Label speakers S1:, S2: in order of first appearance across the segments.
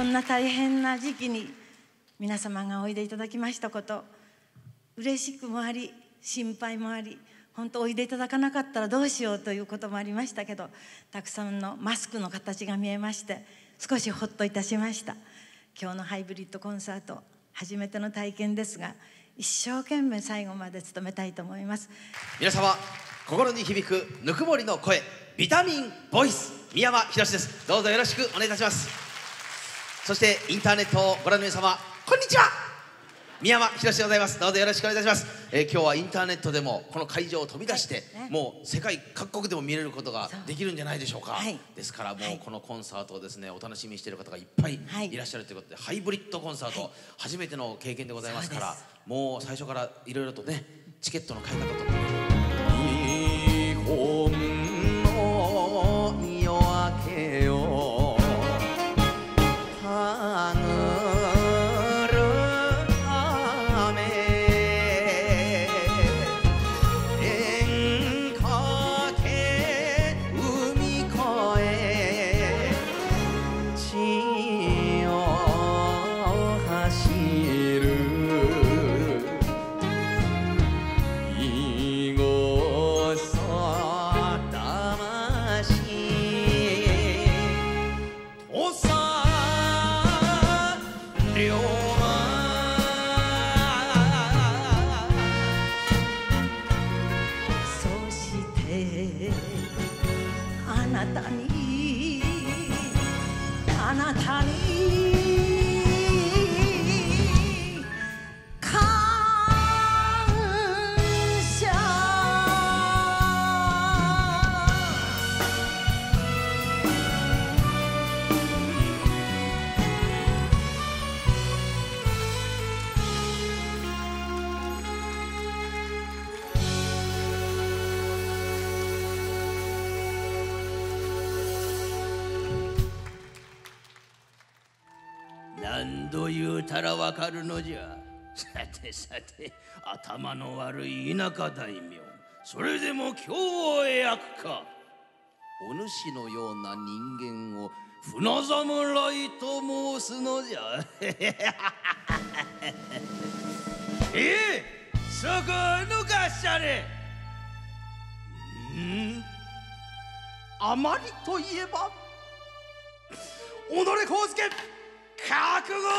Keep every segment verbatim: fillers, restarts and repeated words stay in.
S1: んな大変な時期に皆様がおいでいただきましたこと、嬉しくもあり心配もあり、本当おいでいただかなかったらどうしようということもありましたけど、たくさんのマスクの形が見えまして少しほっといたしました。今日のハイブリッドコンサート初めての体験ですが、一生懸命最後まで務めたいと思います。
S2: 皆様、心に響くぬくもりの声、ビタミンボイス、三山ひろしです。どうぞよろしくお願いいたします。そしてインターネットをご覧の皆様、こんにちは。三山ひろしでございます。どうぞよろしくお願いいたします。えー、今日はインターネットでもこの会場を飛び出して、はいね、もう世界各国でも見れることができるんじゃないでしょうか。はい、ですからもうこのコンサートをですね、お楽しみにしている方がいっぱいいらっしゃるということで、はい、ハイブリッドコンサート、はい、初めての経験でございますから、もう最初からいろいろとね、チケットの買い方とか日本の夜明けをたぐ何度言うたらわかるのじゃ。さてさて、頭の悪い田舎大名、それでも今日を焼くか。お主のような人間を船侍と申すのじゃ。ええ、そこを抜かしちゃれ。んあまりといえば、己康介覚悟。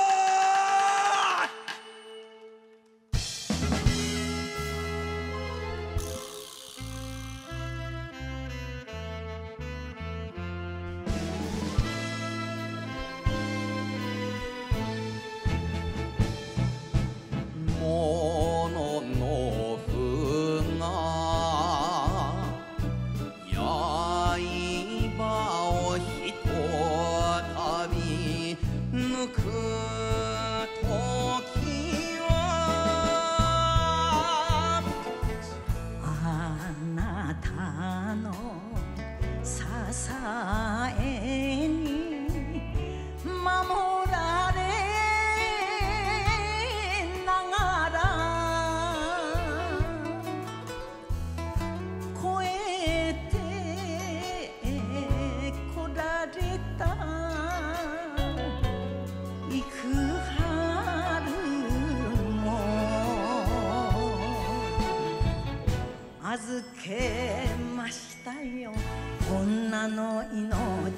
S2: もののふが刃をひとたび抜くときは、あなたの支えに守られながら越えてこられた幾春も預けましたよ、女の命。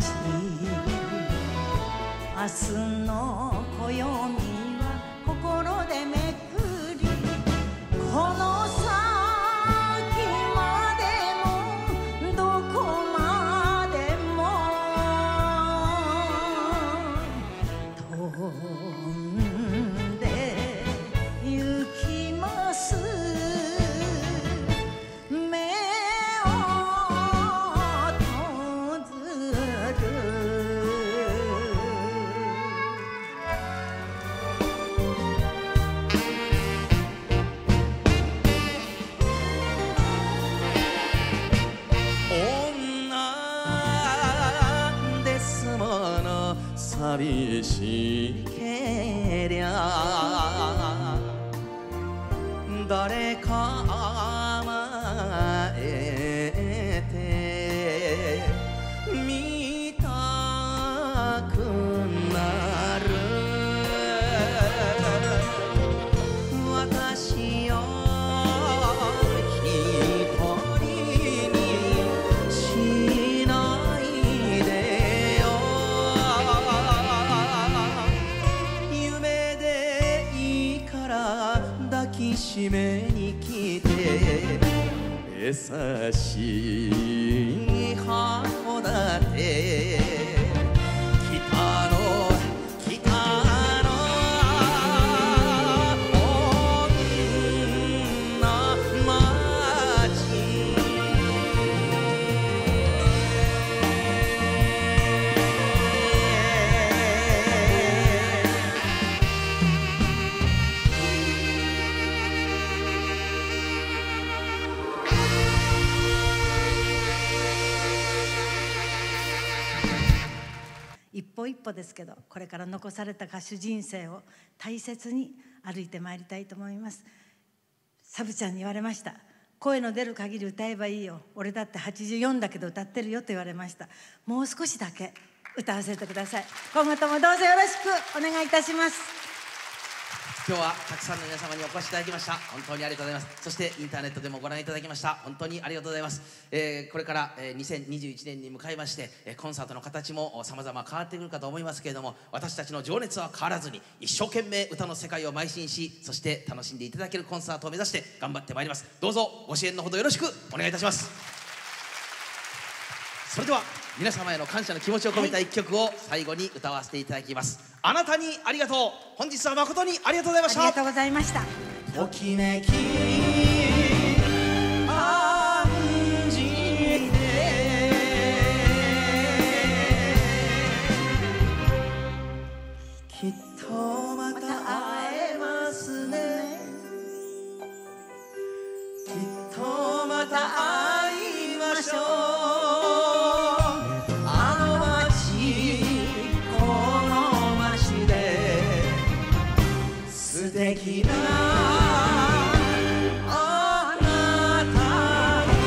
S2: 明日の暦は心でめくり、この先までもどこまでも飛んで行きます。目を閉ずる女ですもの、寂しけりゃ誰か甘えてみたくな優しい函館北の北の女町
S1: 一歩一歩ですけど、これから残された歌手人生を大切に歩いてまいりたいと思います。サブちゃんに言われました。声の出る限り歌えばいいよ、俺だってはちじゅうよんだけど歌ってるよと言われました。もう少しだけ歌わせてください。今後ともどうぞよろしくお願いいたします。
S2: 今日はたくさんの皆様にお越しいただきました。本当にありがとうございます。そしてインターネットでもご覧いただきました。本当にありがとうございます。えー、これから、えー、にせんにじゅういちねんに向かいまして、えー、コンサートの形もさまざま変わってくるかと思いますけれども、私たちの情熱は変わらずに一生懸命歌の世界を邁進し、そして楽しんでいただけるコンサートを目指して頑張ってまいります。どうぞご支援のほどよろしくお願いいたします。それでは皆様への感謝の気持ちを込めた一曲を最後に歌わせていただきます。あなたにありがとう。本日は誠にありがとうございました。
S1: ありがとうございました。
S2: ときめき感じてきっとまた会えますね。きっとまた会いましょう。素敵なあなたの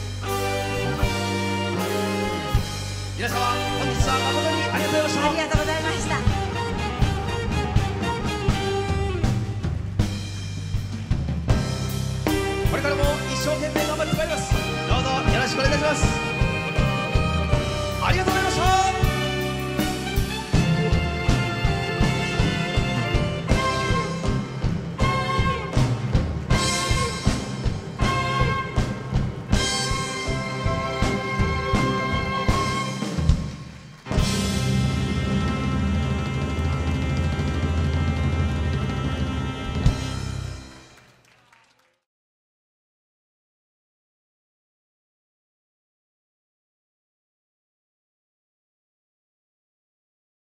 S2: 皆様、本日は誠にありがとうございました。
S1: ありがとうございました。